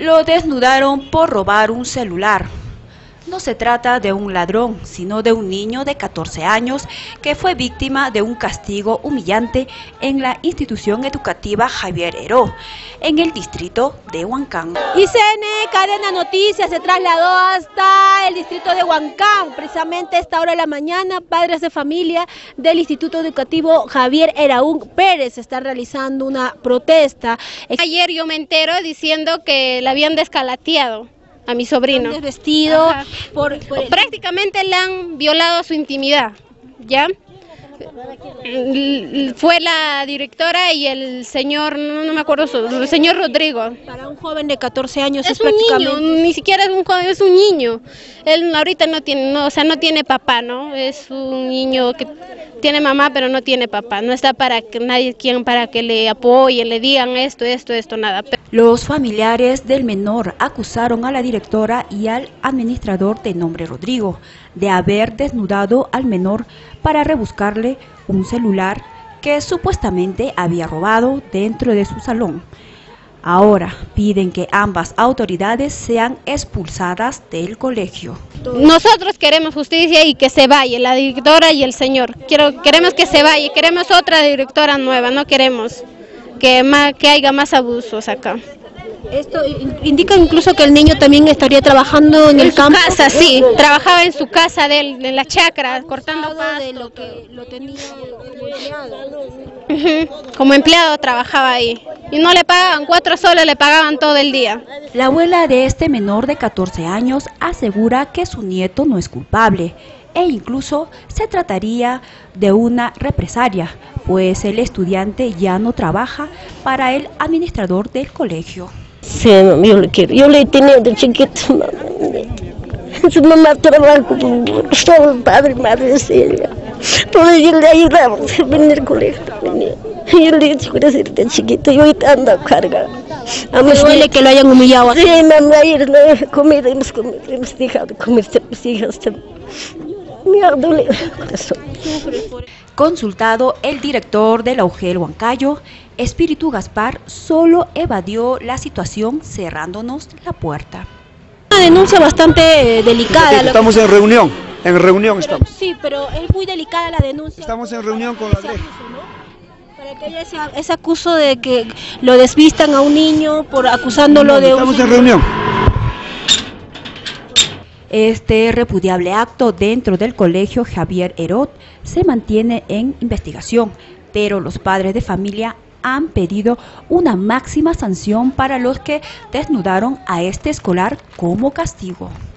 Lo desnudaron por robar un celular. No se trata de un ladrón, sino de un niño de 14 años que fue víctima de un castigo humillante en la institución educativa Javier Heró, en el distrito de Huancán. ICN Cadena Noticias se trasladó hasta el distrito de Huancán. Precisamente a esta hora de la mañana, padres de familia del Instituto Educativo Javier Heró Pérez están realizando una protesta. Ayer yo me entero diciendo que la habían descalateado a mi sobrino. Desvestido. Prácticamente le han violado su intimidad, ¿ya? Fue la directora y el señor, no me acuerdo, el señor Rodrigo. Para un joven de 14 años es prácticamente un niño, ni siquiera es un joven, es un niño. Él ahorita no tiene papá, ¿no? Es un niño que tiene mamá pero no tiene papá. No está para que nadie para que le apoyen, le digan esto, nada. Los familiares del menor acusaron a la directora y al administrador de nombre Rodrigo de haber desnudado al menor para rebuscarle un celular que supuestamente había robado dentro de su salón. Ahora piden que ambas autoridades sean expulsadas del colegio. Nosotros queremos justicia y que se vaya la directora y el señor. Queremos que se vaya, queremos otra directora nueva, no queremos que haya más abusos acá. Esto indica incluso que el niño también estaría trabajando en el campo. Casa, sí, trabajaba en su casa de él, en la chacra, cortando pasto. De lo que lo tenía como empleado. Como empleado trabajaba ahí. Y no le pagaban, 4 soles le pagaban todo el día. La abuela de este menor de 14 años asegura que su nieto no es culpable e incluso se trataría de una represalia, pues el estudiante ya no trabaja para el administrador del colegio. Sí, mamá, yo le quiero. Yo le he tenido de chiquito, mamá. Su mamá trabaja como padre y madre de ella. Todo yo le ayudaba a venir al colegio. Yo le he dicho que era de chiquito, yo ando a carga. ¿Me duele que lo hayan humillado así? Sí, mamá, ayer no he comido, hemos dejado de comer mis hijas. Me ha dolido el corazón. Consultado, el director de la UGEL Huancayo, Espíritu Gaspar, solo evadió la situación cerrándonos la puerta. Una denuncia bastante delicada. Estamos en reunión estamos. Sí, pero es muy delicada la denuncia. Estamos en reunión con la DRE. Para que haya ese acuso de que lo desvistan a un niño por acusándolo de Estamos en reunión. Este repudiable acto dentro del colegio Javier Heró se mantiene en investigación, pero los padres de familia han pedido una máxima sanción para los que desnudaron a este escolar como castigo.